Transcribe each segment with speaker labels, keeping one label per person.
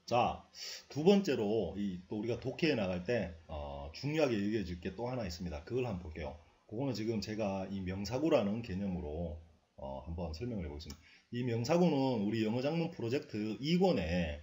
Speaker 1: 자, 두 번째로 또 우리가 독해에 나갈 때 중요하게 얘기해 줄 게 또 하나 있습니다. 그걸 한번 볼게요. 그거는 지금 제가 이 명사구라는 개념으로 한번 설명을 해보겠습니다. 이 명사구는 우리 영어 작문 프로젝트 2권에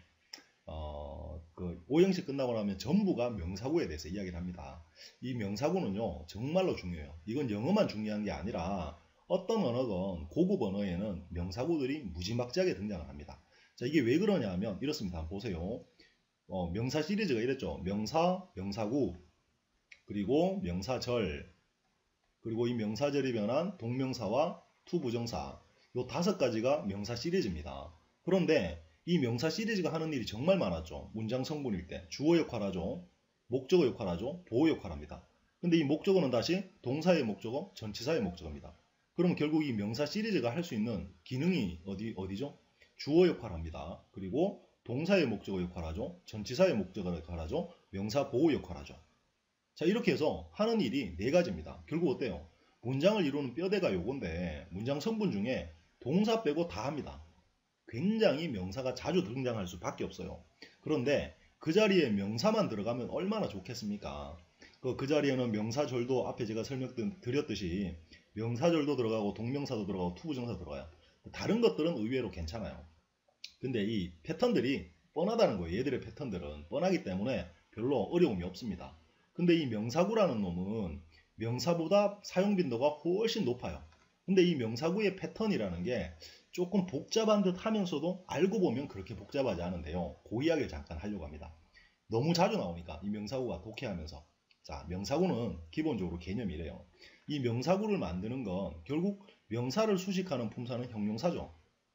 Speaker 1: 그 5형식 끝나고 나면 전부가 명사구에 대해서 이야기를 합니다. 이 명사구는요 정말로 중요해요. 이건 영어만 중요한 게 아니라 어떤 언어건 고급 언어에는 명사구들이 무지막지하게 등장을 합니다. 자, 이게 왜 그러냐 하면 이렇습니다. 한번 보세요. 명사 시리즈가 이랬죠. 명사, 명사구, 그리고 명사절, 그리고 이 명사절이 변한 동명사와 투부정사, 요 5가지가 명사 시리즈입니다. 그런데 이 명사 시리즈가 하는 일이 정말 많았죠. 문장 성분일 때 주어 역할하죠, 목적어 역할하죠, 보호 역할합니다. 근데 이 목적어는 다시 동사의 목적어, 전치사의 목적어입니다. 그럼 결국 이 명사 시리즈가 할 수 있는 기능이 어디죠? 주어 역할합니다. 그리고 동사의 목적어 역할하죠, 전치사의 목적어 역할하죠, 명사 보호 역할하죠. 자, 이렇게 해서 하는 일이 4가지입니다. 결국 어때요? 문장을 이루는 뼈대가 요건데 문장 성분 중에 동사 빼고 다 합니다. 굉장히 명사가 자주 등장할 수밖에 없어요. 그런데 그 자리에 명사만 들어가면 얼마나 좋겠습니까? 그 자리에는 명사절도 앞에 제가 설명드렸듯이 명사절도 들어가고 동명사도 들어가고 투부정사도 들어가요. 다른 것들은 의외로 괜찮아요. 근데 이 패턴들이 뻔하다는 거예요. 얘들의 패턴들은 뻔하기 때문에 별로 어려움이 없습니다. 근데 이 명사구라는 놈은 명사보다 사용 빈도가 훨씬 높아요. 근데 이 명사구의 패턴이라는 게 조금 복잡한 듯 하면서도 알고 보면 그렇게 복잡하지 않은데요. 그 이야기를 잠깐 하려고 합니다. 너무 자주 나오니까 이 명사구가 독해하면서. 자, 명사구는 기본적으로 개념이 이래요. 이 명사구를 만드는 건 결국 명사를 수식하는 품사는 형용사죠.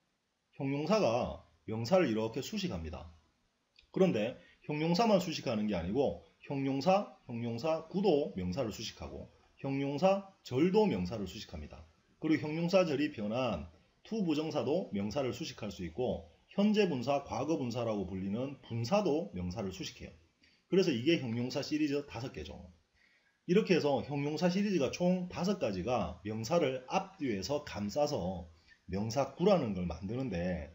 Speaker 1: 형용사가 명사를 이렇게 수식합니다. 그런데 형용사만 수식하는 게 아니고 형용사 구도 명사를 수식하고 형용사 절도 명사를 수식합니다. 그리고 형용사절이 변한 투부정사도 명사를 수식할 수 있고 현재 분사, 과거 분사라고 불리는 분사도 명사를 수식해요. 그래서 이게 형용사 시리즈 5개죠. 이렇게 해서 형용사 시리즈가 총 5가지가 명사를 앞뒤에서 감싸서 명사구라는 걸 만드는데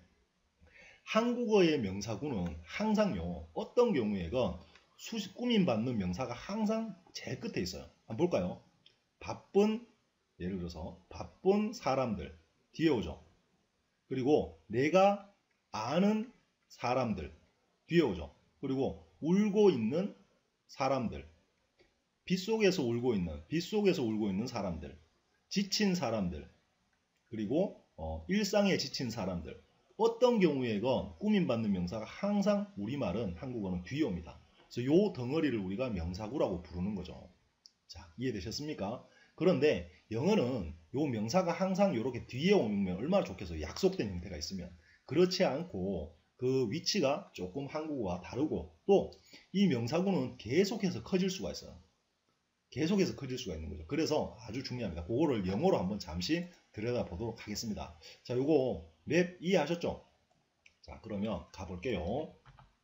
Speaker 1: 한국어의 명사구는 항상요 어떤 경우에건 꾸밈받는 명사가 항상 제일 끝에 있어요. 한번 볼까요? 바쁜, 예를 들어서 바쁜 사람들 뒤에 오죠. 그리고 내가 아는 사람들 뒤에 오죠. 그리고 울고 있는 사람들, 빗속에서 울고 있는 사람들, 지친 사람들, 그리고 일상에 지친 사람들. 어떤 경우에건 꾸밈받는 명사가 항상 우리말은 한국어는 뒤에 옵니다. 그래서 요 덩어리를 우리가 명사구라고 부르는 거죠. 자, 이해되셨습니까? 그런데 영어는 요 명사가 항상 이렇게 뒤에 오면 얼마나 좋겠어요. 약속된 형태가 있으면. 그렇지 않고 그 위치가 조금 한국어와 다르고 또 이 명사구는 계속해서 커질 수가 있어요. 계속해서 커질 수가 있는 거죠. 그래서 아주 중요합니다. 그거를 영어로 한번 잠시 들여다보도록 하겠습니다. 자, 요거 랩 이해하셨죠? 자, 그러면 가볼게요.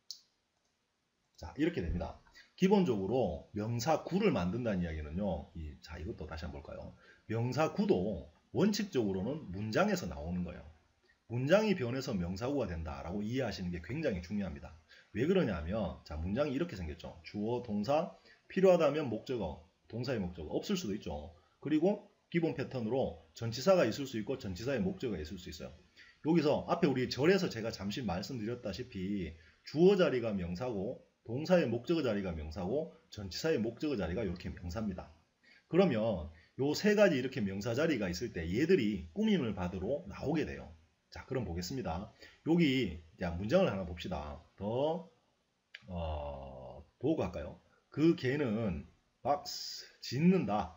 Speaker 1: 자, 이렇게 됩니다. 기본적으로 명사구를 만든다는 이야기는요. 자, 이것도 다시 한번 볼까요? 명사구도 원칙적으로는 문장에서 나오는 거예요. 문장이 변해서 명사구가 된다라고 이해하시는 게 굉장히 중요합니다. 왜 그러냐면 자, 문장이 이렇게 생겼죠. 주어, 동사, 필요하다면 목적어, 동사의 목적어, 없을 수도 있죠. 그리고 기본 패턴으로 전치사가 있을 수 있고 전치사의 목적어가 있을 수 있어요. 여기서 앞에 우리 절에서 제가 잠시 말씀드렸다시피 주어 자리가 명사고 동사의 목적어 자리가 명사고 전치사의 목적어 자리가 이렇게 명사입니다. 그러면 요 3가지 이렇게 명사 자리가 있을 때 얘들이 꾸밈을 받으러 나오게 돼요. 자, 그럼 보겠습니다. 여기 문장을 하나 봅시다. 보고 할까요? 그 개는 박스 짓는다.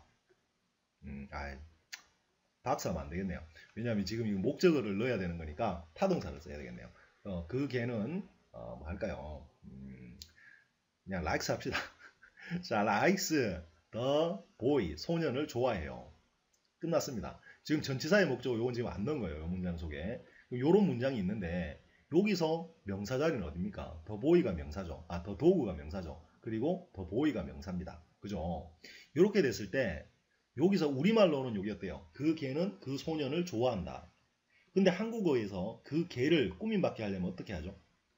Speaker 1: 박스 하면 안 되겠네요. 왜냐하면 지금 이거 목적어를 넣어야 되는 거니까 타동사를 써야 되겠네요. 그 개는 뭐 할까요? 그냥 likes 합시다. 자, likes the boy. 소년을 좋아해요. 끝났습니다. 지금 전치사의 목적어 요건 지금 안 넣은 거예요. 이 문장 속에. 요런 문장이 있는데 여기서 명사 자리는 어딥니까? the boy가 명사죠. the dog가 명사죠. 그리고 the boy가 명사입니다. 그죠? 이렇게 됐을 때 여기서 우리말로는 여기 어때요? 그 개는 그 소년을 좋아한다. 근데 한국어에서 그 개를 꾸밈받게 하려면 어떻게 하죠?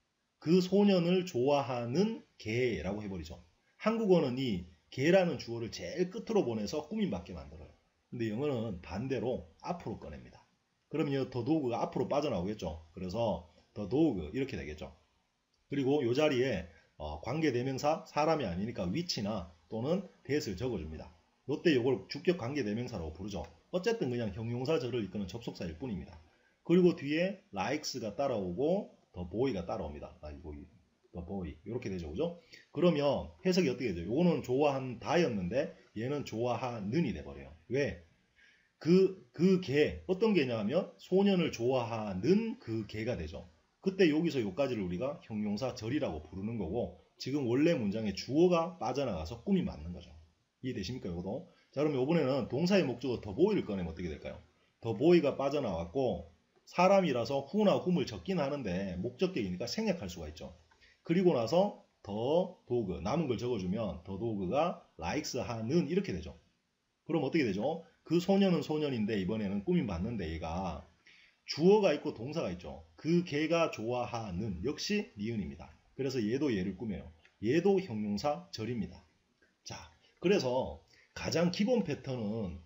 Speaker 1: 그 소년을 좋아하는 개라고 해버리죠. 한국어는 이 개라는 주어를 제일 끝으로 보내서 꾸밈받게 만들어요. 근데 영어는 반대로 앞으로 꺼냅니다. 그러면 더 도그가 앞으로 빠져나오겠죠. 그래서 더 도그 이렇게 되겠죠. 그리고 이 자리에 관계대명사 사람이 아니니까 위치나 또는 대을 적어줍니다. 이때 이걸 주격 관계대명사라고 부르죠. 어쨌든 그냥 형용사절을 이끄는 접속사일 뿐입니다. 그리고 뒤에 likes가 따라오고 더 boy가 따라옵니다. 더 boy 이렇게 되죠. 그죠? 그러면 해석이 어떻게 되죠? 요거는 좋아한다였는데 얘는 좋아하는이 돼버려요. 왜? 그 개, 어떤 개냐면 소년을 좋아하는 그 개가 되죠. 그때 여기서 요까지를 우리가 형용사 절이라고 부르는 거고 지금 원래 문장의 주어가 빠져나가서 꿈이 맞는 거죠. 이해되십니까? 요거도. 자, 그럼 이번에는 동사의 목적어 더 보이를 꺼내면 어떻게 될까요? 더 보이가 빠져나왔고 사람이라서 who나 whom을 적긴 하는데 목적격이니까 생략할 수가 있죠. 그리고 나서 더 도그 남은 걸 적어주면 더 도그가 likes 하는 이렇게 되죠. 그럼 어떻게 되죠? 그 소년은 소년인데 이번에는 꿈이 맞는데 얘가 주어가 있고 동사가 있죠. 그 걔가 좋아하는 역시 니은입니다. 그래서 얘도 얘를 꾸며요. 얘도 형용사 절입니다. 자, 그래서 가장 기본 패턴은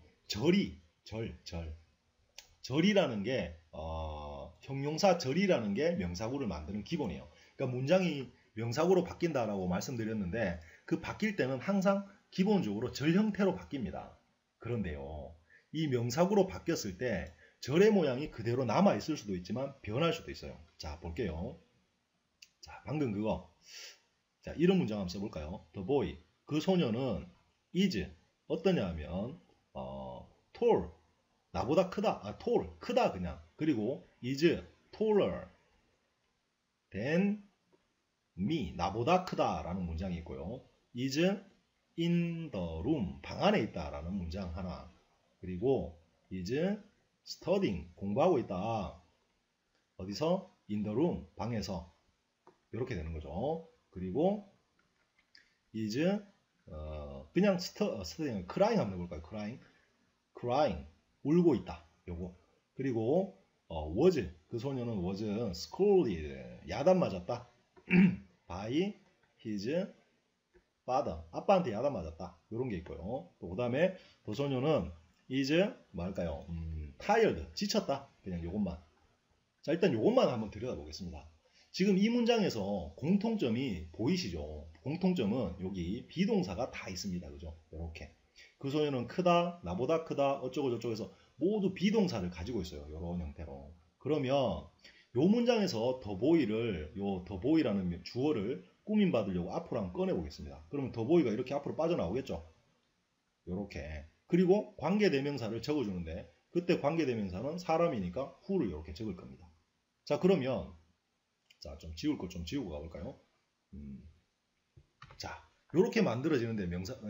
Speaker 1: 절이라는 게 형용사 절이라는 게 명사구를 만드는 기본이에요. 그러니까 문장이 명사구로 바뀐다라고 말씀드렸는데 그 바뀔 때는 항상 기본적으로 절 형태로 바뀝니다. 그런데요, 이 명사구로 바뀌었을 때 절의 모양이 그대로 남아 있을 수도 있지만 변할 수도 있어요. 자, 볼게요. 자, 방금 그거. 자, 이런 문장 한번 써볼까요? The boy. 그 소녀는 is 어떠냐 하면 tall. 나보다 크다. tall. 크다 그냥. 그리고 is taller than me. 나보다 크다라는 문장이 있고요. is in the room. 방 안에 있다라는 문장 하나. 그리고 is studying. 공부하고 있다. 어디서? in the room. 방에서. 이렇게 되는 거죠. 그리고 is 그냥 studying, crying 한번 해볼까요? crying. 울고 있다. 요거. 그리고 was. 그 소녀는 was scolded. 야단 맞았다. by his father. 아빠한테 야단 맞았다. 요런 게 있고요. 또 그다음에 그 소녀는 is 뭐랄까요? tired. 지쳤다. 그냥 요것만. 자, 일단 요것만 한번 들여다보겠습니다. 지금 이 문장에서 공통점이 보이시죠? 공통점은 여기 비동사가 다 있습니다. 그죠? 이렇게. 그 소녀는 크다, 나보다 크다, 어쩌고 저쩌고 해서 모두 비동사를 가지고 있어요. 이런 형태로. 그러면 요 문장에서 더 보이를, 요 더 보이라는 주어를 꾸민 받으려고 앞으로 한번 꺼내 보겠습니다. 그러면 더 보이가 이렇게 앞으로 빠져나오겠죠? 요렇게. 그리고 관계대명사를 적어주는데 그때 관계대명사는 사람이니까 who를 이렇게 적을 겁니다. 자, 그러면 자, 좀 지울 거 좀 지우고 가볼까요? 자, 요렇게 만들어지는데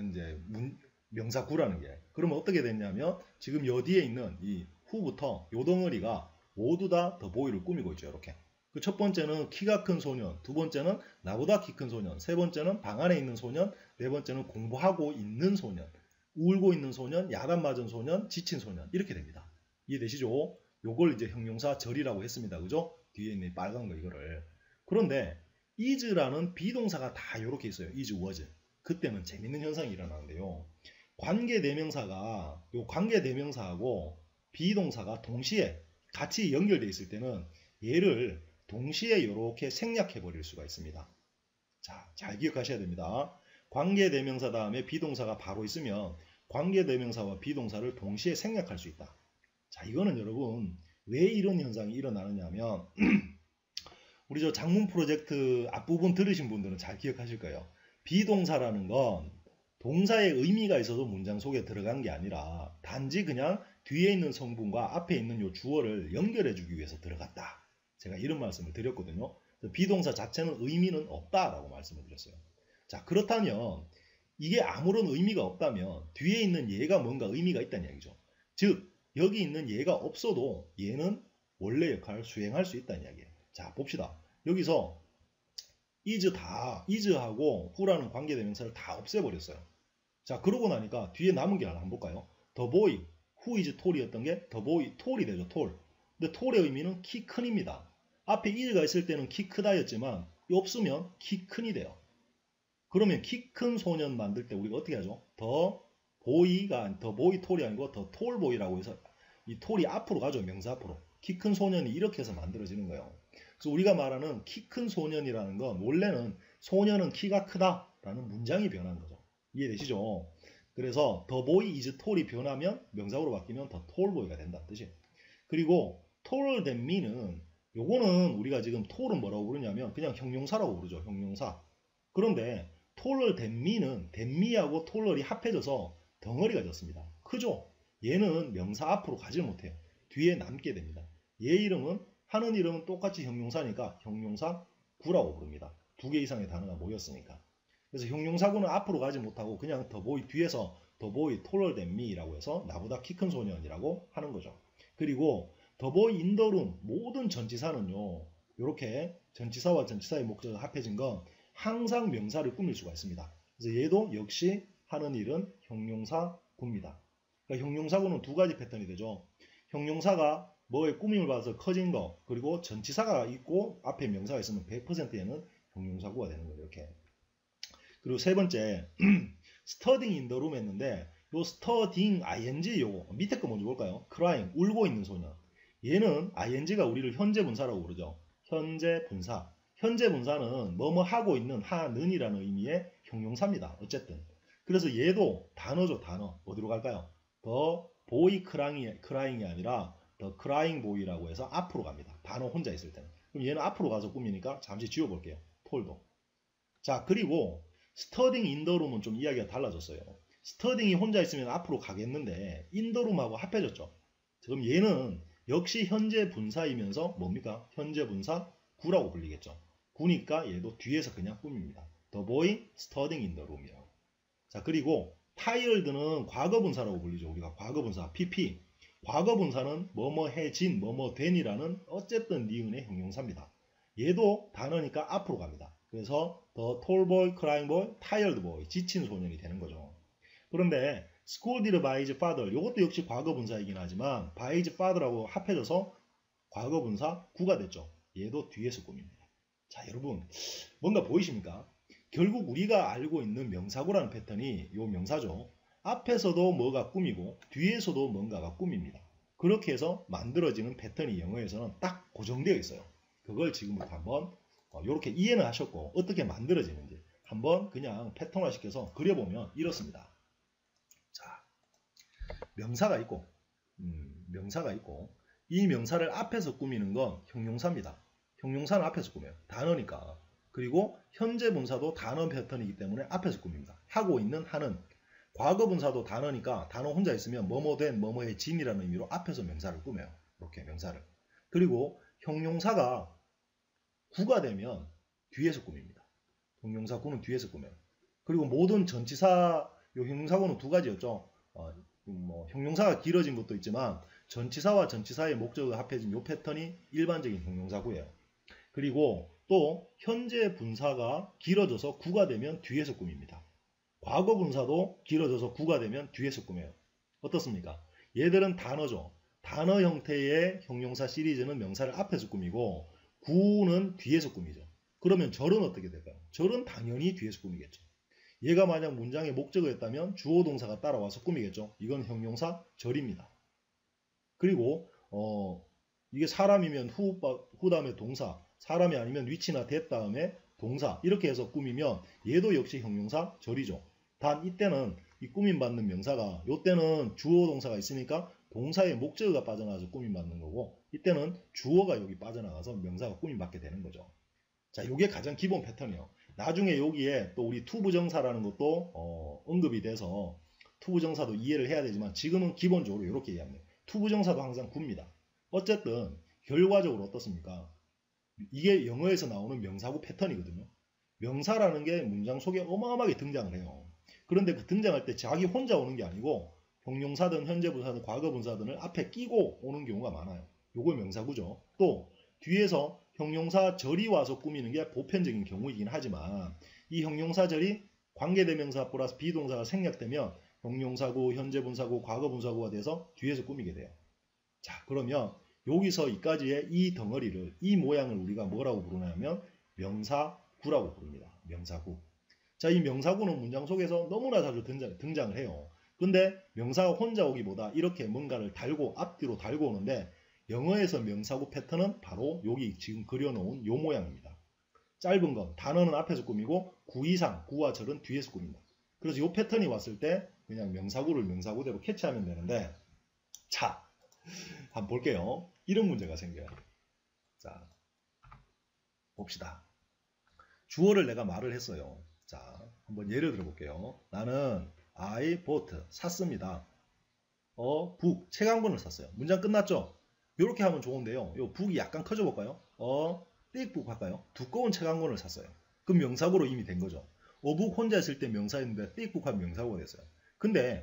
Speaker 1: 명사구라는 게. 그러면 어떻게 됐냐면 지금 여 뒤에 있는 이 who부터 요 덩어리가 모두 다 더 보이를 꾸미고 있죠. 이렇게. 그 첫 번째는 키가 큰 소년, 두 번째는 나보다 키 큰 소년, 세 번째는 방 안에 있는 소년, 네 번째는 공부하고 있는 소년, 울고 있는 소년, 야단 맞은 소년, 지친 소년 이렇게 됩니다. 이해되시죠? 요걸 이제 형용사 절이라고 했습니다. 그죠? 뒤에 있는 빨간 거 이거를. 그런데 is라는 비동사가 다 이렇게 있어요. is, was. 그때는 재밌는 현상이 일어나는데요. 관계대명사가 요 관계대명사하고 비동사가 동시에 같이 연결되어 있을 때는 얘를 동시에 이렇게 생략해 버릴 수가 있습니다. 자, 잘 기억하셔야 됩니다. 관계대명사 다음에 비동사가 바로 있으면 관계대명사와 비동사를 동시에 생략할 수 있다. 자, 이거는 여러분 왜 이런 현상이 일어나느냐 하면 우리 저 장문 프로젝트 앞부분 들으신 분들은 잘 기억하실 거예요. 비동사라는 건 동사의 의미가 있어서 문장 속에 들어간 게 아니라 단지 그냥 뒤에 있는 성분과 앞에 있는 요 주어를 연결해 주기 위해서 들어갔다. 제가 이런 말씀을 드렸거든요. 비동사 자체는 의미는 없다라고 말씀을 드렸어요. 자, 그렇다면 이게 아무런 의미가 없다면 뒤에 있는 얘가 뭔가 의미가 있다는 얘기죠. 즉 여기 있는 얘가 없어도 얘는 원래 역할을 수행할 수 있다는 이야기예요. 자, 봅시다. 여기서 is하고 who라는 관계대명사를 다 없애버렸어요. 자, 그러고 나니까 뒤에 남은 게 하나 한번 볼까요? The boy, who is tall이었던 게 the boy, tall이 되죠. tall. 근데 tall의 의미는 키 큰입니다. 앞에 is가 있을 때는 키 크다였지만 없으면 키 큰이 돼요. 그러면 키 큰 소년 만들 때 우리가 어떻게 하죠? 더 보이 톨이 아니고 더 톨 보이라고 해서 이 톨이 앞으로 가죠. 명사 앞으로. 키 큰 소년이 이렇게 해서 만들어지는 거예요. 그래서 우리가 말하는 키 큰 소년이라는 건 원래는 소년은 키가 크다라는 문장이 변한 거죠. 이해되시죠? 그래서 더 보이 이즈 톨이 변하면 명사구로 바뀌면 더 톨 보이가 된다는 뜻이에요. 그리고 taller than me는 요거는 우리가 지금 톨은 뭐라고 부르냐면 그냥 형용사라고 부르죠. 형용사. 그런데 taller than me는 than me하고 taller이 합해져서 덩어리가 졌습니다. 크죠? 얘는 명사 앞으로 가지 못해요. 뒤에 남게 됩니다. 얘 이름은 하는 이름은 똑같이 형용사니까 형용사 구라고 부릅니다. 두 개 이상의 단어가 모였으니까. 그래서 형용사구는 앞으로 가지 못하고 그냥 더 보이 뒤에서 더 보이 taller than me라고 해서 나보다 키 큰 소년이라고 하는 거죠. 그리고 더 보이 인 더 룸 모든 전치사는요. 이렇게 전치사와 전치사의 목적어가 합해진 건 항상 명사를 꾸밀 수가 있습니다. 그래서 얘도 역시 하는 일은 형용사구입니다. 그러니까 형용사구는 두 가지 패턴이 되죠. 형용사가 뭐의 꾸밈을 받아서 커진 거 그리고 전치사가 있고 앞에 명사가 있으면 100%에는 형용사구가 되는 거예요. 이렇게. 그리고 세 번째 studying in the room 했는데 요 studying ing 요거 밑에 거 먼저 볼까요? crying 울고 있는 소년. 얘는 ing가 우리를 현재 분사라고 부르죠. 현재 분사. 현재 분사는 뭐뭐 하고 있는 하는이라는 의미의 형용사입니다. 어쨌든. 그래서 얘도 단어죠. 단어. 어디로 갈까요? 더 보이 크라잉이 아니라 더 크라잉 보이라고 해서 앞으로 갑니다. 단어 혼자 있을 때는. 그럼 얘는 앞으로 가서 꾸미니까 잠시 지워볼게요. 톨도. 자, 그리고 studying in the room은 좀 이야기가 달라졌어요. studying이 혼자 있으면 앞으로 가겠는데 in the room하고 합해졌죠. 그럼 얘는 역시 현재 분사이면서 뭡니까? 현재 분사 구라고 불리겠죠. 구니까 얘도 뒤에서 그냥 꾸밉니다. The boy studying in the room이라고. 자, 그리고 tired는 과거분사라고 불리죠. 우리가 과거분사 pp. 과거분사는 뭐뭐 해진, 뭐뭐 된이라는 어쨌든 니은의 형용사입니다. 얘도 단어니까 앞으로 갑니다. 그래서 the tall boy, crying boy, tired boy, 지친 소년이 되는 거죠. 그런데 scolded by his father, 이것도 역시 과거분사이긴 하지만 by his father라고 합해져서 과거분사 구가 됐죠. 얘도 뒤에서 꾸밉니다. 자, 여러분 뭔가 보이십니까? 결국 우리가 알고 있는 명사구라는 패턴이 요 명사죠. 앞에서도 뭐가 꾸미고 뒤에서도 뭔가가 꾸밉니다. 그렇게 해서 만들어지는 패턴이 영어에서는 딱 고정되어 있어요. 그걸 지금부터 한번 이렇게 이해는 하셨고 어떻게 만들어지는지 한번 그냥 패턴화 시켜서 그려보면 이렇습니다. 자, 명사가 있고 이 명사를 앞에서 꾸미는 건 형용사입니다. 형용사는 앞에서 꾸며요. 단어니까. 그리고 현재 분사도 단어 패턴이기 때문에 앞에서 꾸밉니다. 하고 있는 하는. 과거 분사도 단어니까 단어 혼자 있으면 뭐뭐 된 뭐뭐의 진이라는 의미로 앞에서 명사를 꾸며요. 이렇게 명사를. 그리고 형용사가 구가 되면 뒤에서 꾸밉니다. 형용사 구는 뒤에서 꾸며요. 그리고 모든 전치사 요 형용사구는 두 가지였죠. 형용사가 길어진 것도 있지만 전치사와 전치사의 목적어가 합해진 요 패턴이 일반적인 형용사구예요. 그리고 또 현재 분사가 길어져서 구가 되면 뒤에서 꾸밉니다. 과거 분사도 길어져서 구가 되면 뒤에서 꾸며요. 어떻습니까? 얘들은 단어죠. 단어 형태의 형용사 시리즈는 명사를 앞에서 꾸미고 구는 뒤에서 꾸미죠. 그러면 절은 어떻게 될까요? 절은 당연히 뒤에서 꾸미겠죠. 얘가 만약 문장의 목적어였다면 주어 동사가 따라와서 꾸미겠죠. 이건 형용사 절입니다. 그리고 이게 사람이면 후 다음에 동사, 사람이 아니면 위치나 that 다음에 동사 이렇게 해서 꾸미면 얘도 역시 형용사 절이죠. 단 이때는 이 꾸밈받는 명사가 이때는 주어 동사가 있으니까 동사의 목적어가 빠져나가서 꾸밈받는 거고 이때는 주어가 여기 빠져나가서 명사가 꾸밈받게 되는 거죠. 자, 이게 가장 기본 패턴이에요. 나중에 여기에 또 우리 투부정사라는 것도 언급이 돼서 투부정사도 이해를 해야 되지만 지금은 기본적으로 이렇게 이해합니다. 투부정사도 항상 굽니다. 어쨌든 결과적으로 어떻습니까? 이게 영어에서 나오는 명사구 패턴이거든요. 명사라는 게 문장 속에 어마어마하게 등장을 해요. 그런데 그 등장할 때 자기 혼자 오는 게 아니고 형용사든 현재분사든 과거분사든을 앞에 끼고 오는 경우가 많아요. 요거 명사구죠. 또 뒤에서 형용사 절이 와서 꾸미는 게 보편적인 경우이긴 하지만 이 형용사절이 관계대명사 플러스 비동사가 생략되면 형용사구, 현재분사구, 과거분사구가 돼서 뒤에서 꾸미게 돼요. 자, 그러면 여기서 이까지의 이 덩어리를, 이 모양을 우리가 뭐라고 부르냐면 명사구라고 부릅니다. 명사구. 자, 이 명사구는 문장 속에서 너무나 자주 등장을 해요. 근데 명사가 혼자 오기보다 이렇게 뭔가를 달고 앞뒤로 달고 오는데 영어에서 명사구 패턴은 바로 여기 지금 그려놓은 요 모양입니다. 짧은 건 단어는 앞에서 꾸미고 구 이상, 구와 절은 뒤에서 꾸민다. 그래서 요 패턴이 왔을 때 그냥 명사구를 명사구대로 캐치하면 되는데 자, 한번 볼게요. 이런 문제가 생겨요. 자, 봅시다. 주어를 내가 말을 했어요. 자, 한번 예를 들어볼게요. 나는 I bought, 샀습니다. book, 책 한 권을 샀어요. 문장 끝났죠? 이렇게 하면 좋은데요. 요 book이 약간 커져 볼까요? thick book 할까요? 두꺼운 책 한 권을 샀어요. 그럼 명사구로 이미 된 거죠. book 혼자 했을 때 명사였는데 thick book 하면 명사구가 됐어요. 근데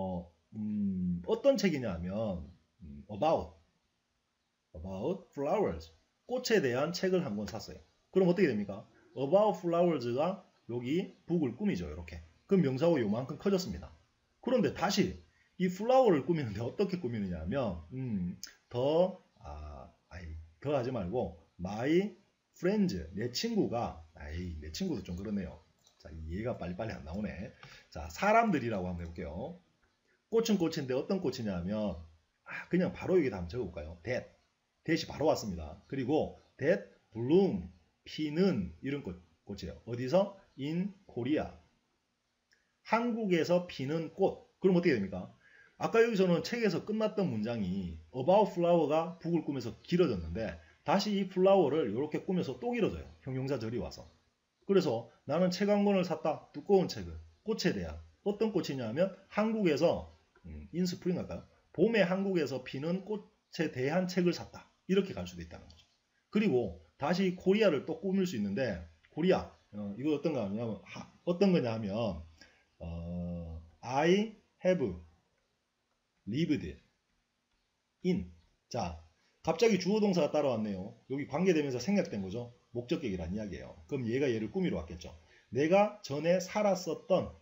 Speaker 1: 어떤 책이냐 하면 about flowers, 꽃에 대한 책을 한 권 샀어요. 그럼 어떻게 됩니까? about flowers가 여기 book을 꾸미죠. 이렇게. 그럼 명사구 요만큼 커졌습니다. 그런데 다시 이 플라워를 꾸미는데 어떻게 꾸미느냐 하면 더 하지 말고 my friends, 내 친구가 내 친구도 좀 그러네요. 자, 얘가 빨리빨리 안 나오네. 자, 사람들이라고 한번 해볼게요. 꽃은 꽃인데 어떤 꽃이냐 하면 그냥 바로 여기다 한번 적어볼까요? that이 바로 왔습니다. 그리고 that bloom, 피는 이런 꽃이에요. 어디서? in Korea. 한국에서 피는 꽃. 그럼 어떻게 됩니까? 아까 여기서는 책에서 끝났던 문장이 about flower가 북을 꾸며서 길어졌는데 다시 이 flower를 이렇게 꾸며서 또 길어져요. 형용사 절이 와서. 그래서 나는 책 한 권을 샀다. 두꺼운 책을. 꽃에 대한. 어떤 꽃이냐 하면 한국에서 in spring 할까요? 봄에 한국에서 피는 꽃에 대한 책을 샀다. 이렇게 갈 수도 있다는 거죠. 그리고 다시 코리아를 또 꾸밀 수 있는데 코리아 이거 어떤 거냐 하면 I have lived in. 자, 갑자기 주어 동사가 따라왔네요. 여기 관계되면서 생략된 거죠. 목적격이란 이야기예요. 그럼 얘가 얘를 꾸미러 왔겠죠. 내가 전에 살았었던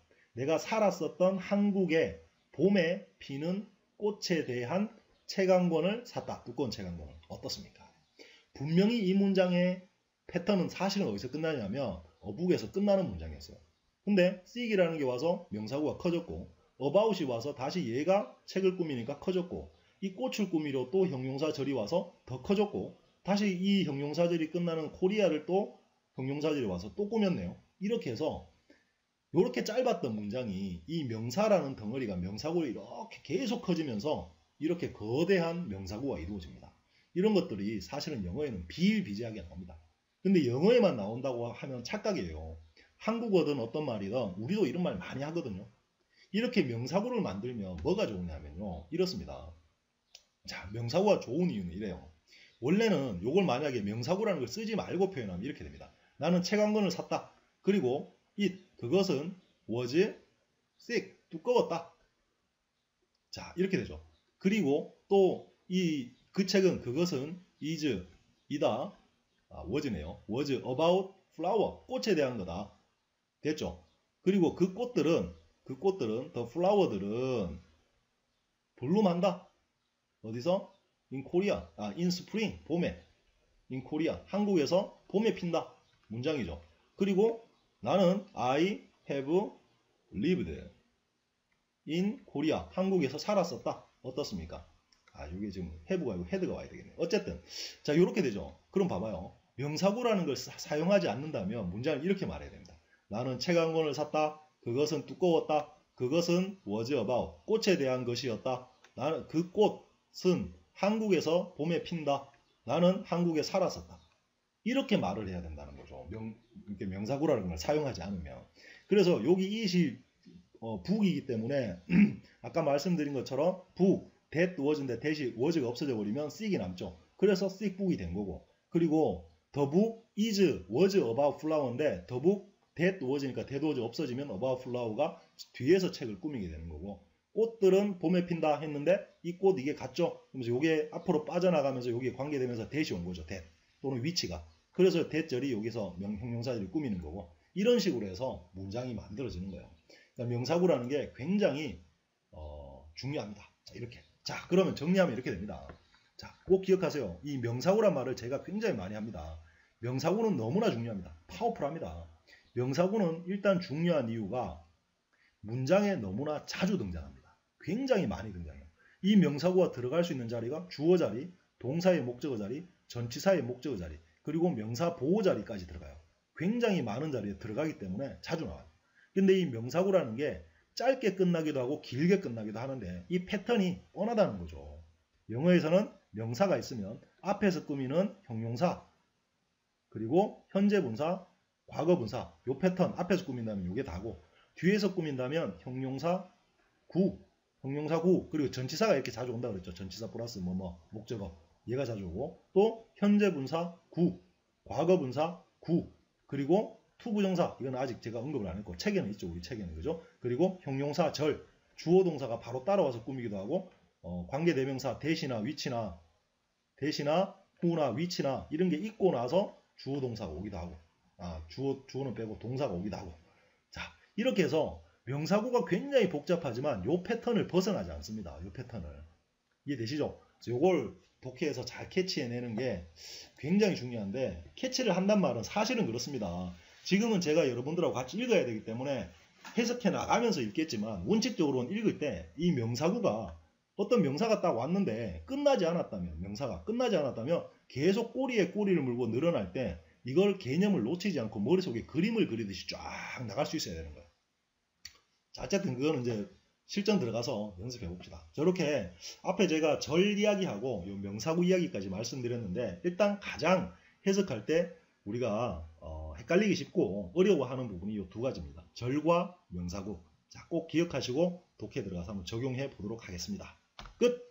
Speaker 1: 한국의 봄에 피는 꽃에 대한 책 한 권을 샀다. 두꺼운 책 한 권을. 어떻습니까? 분명히 이 문장의 패턴은 사실은 어디서 끝나냐면 about에서 끝나는 문장이었어요. 근데 seek이라는 게 와서 명사구가 커졌고 about이 와서 다시 얘가 책을 꾸미니까 커졌고 이 꽃을 꾸미려 또 형용사절이 와서 더 커졌고 다시 이 형용사절이 끝나는 코리아를 또 형용사절이 와서 또 꾸몄네요. 이렇게 해서 이렇게 짧았던 문장이 이 명사라는 덩어리가 명사구로 이렇게 계속 커지면서 이렇게 거대한 명사구가 이루어집니다. 이런 것들이 사실은 영어에는 비일비재하게 나옵니다. 근데 영어에만 나온다고 하면 착각이에요. 한국어든 어떤 말이든 우리도 이런 말 많이 하거든요. 이렇게 명사구를 만들면 뭐가 좋으냐면요. 이렇습니다. 자, 명사구가 좋은 이유는 이래요. 원래는 이걸 만약에 명사구라는 걸 쓰지 말고 표현하면 이렇게 됩니다. 나는 책 한 권을 샀다. 그리고 그것은 was thick, 두꺼웠다. 자, 이렇게 되죠. 그리고 또 그 책은 그것은 is, 이다. was네요. was about flower, 꽃에 대한 거다. 됐죠? 그리고 그 꽃들은 the flower들은 블룸한다. 어디서? in Korea, in spring, 봄에. in Korea, 한국에서 봄에 핀다. 문장이죠. 그리고 나는 I have lived in Korea, 한국에서 살았었다. 어떻습니까? 이게 지금 have가 아니고 had가 와야 되겠네요. 어쨌든 자, 이렇게 되죠. 그럼 봐봐요. 명사구라는 걸 사용하지 않는다면 문장을 이렇게 말해야 됩니다. 나는 책 한 권을 샀다. 그것은 두꺼웠다. 그것은 was about, 꽃에 대한 것이었다. 나는 그 꽃은 한국에서 봄에 핀다. 나는 한국에 살았었다. 이렇게 말을 해야 된다는 거죠. 명사구라는 걸 사용하지 않으면. 그래서 여기 이시 북이기 때문에 아까 말씀드린 것처럼 북, that was인데 that이 was가 없어져 버리면 sick이 남죠. 그래서 sick book이 된 거고. 그리고 the book is was about flower인데 the book that was니까 that was 없어지면 about flower가 뒤에서 책을 꾸미게 되는 거고. 꽃들은 봄에 핀다 했는데 이 꽃 이게 같죠? 그러면서 이게 앞으로 빠져나가면서 여기에 관계되면서 that이 온 거죠. that 또는 위치가. 그래서 that절이 여기서 형용사절을 꾸미는 거고. 이런 식으로 해서 문장이 만들어지는 거예요. 그러니까 명사구라는 게 굉장히 중요합니다. 자, 이렇게. 자, 그러면 정리하면 이렇게 됩니다. 자, 꼭 기억하세요. 이 명사구란 말을 제가 굉장히 많이 합니다. 명사구는 너무나 중요합니다. 파워풀합니다. 명사구는 일단 중요한 이유가 문장에 너무나 자주 등장합니다. 굉장히 많이 등장해요. 이 명사구가 들어갈 수 있는 자리가 주어 자리, 동사의 목적어 자리, 전치사의 목적어 자리, 그리고 명사 보호 자리까지 들어가요. 굉장히 많은 자리에 들어가기 때문에 자주 나와요. 근데 이 명사구라는 게 짧게 끝나기도 하고 길게 끝나기도 하는데 이 패턴이 뻔하다는 거죠. 영어에서는 명사가 있으면 앞에서 꾸미는 형용사, 그리고 현재 분사, 과거 분사, 요 패턴 앞에서 꾸민다면 요게 다고, 뒤에서 꾸민다면 형용사 구, 그리고 전치사가 이렇게 자주 온다 그랬죠. 전치사 플러스 뭐뭐 목적어, 얘가 자주 오고, 또 현재 분사 구, 과거 분사 구, 그리고 투부정사, 이건 아직 제가 언급을 안 했고 책에는 있죠. 우리 책에는. 그죠? 그리고 형용사 절, 주어 동사가 바로 따라와서 꾸미기도 하고, 관계대명사 대시나 후나 위치나 이런 게 있고 나서 주어 동사가 오기도 하고, 주어는 빼고 동사가 오기도 하고. 자, 이렇게 해서 명사구가 굉장히 복잡하지만 요 패턴을 벗어나지 않습니다. 요 패턴을. 이해되시죠? 요걸 독해에서 잘 캐치해내는 게 굉장히 중요한데, 캐치를 한단 말은 사실은 그렇습니다. 지금은 제가 여러분들하고 같이 읽어야 되기 때문에 해석해 나가면서 읽겠지만, 원칙적으로는 읽을 때 이 명사구가 어떤 명사가 딱 왔는데 명사가 끝나지 않았다면 계속 꼬리에 꼬리를 물고 늘어날 때 이걸 개념을 놓치지 않고 머릿속에 그림을 그리듯이 쫙 나갈 수 있어야 되는 거예요. 자, 어쨌든 그거는 이제 실전 들어가서 연습해 봅시다. 저렇게 앞에 제가 절 이야기하고 요 명사구 이야기까지 말씀드렸는데, 일단 가장 해석할 때 우리가 헷갈리기 쉽고 어려워하는 부분이 이 두 가지입니다. 절과 명사구. 자, 꼭 기억하시고 독해 들어가서 한번 적용해 보도록 하겠습니다. 끝!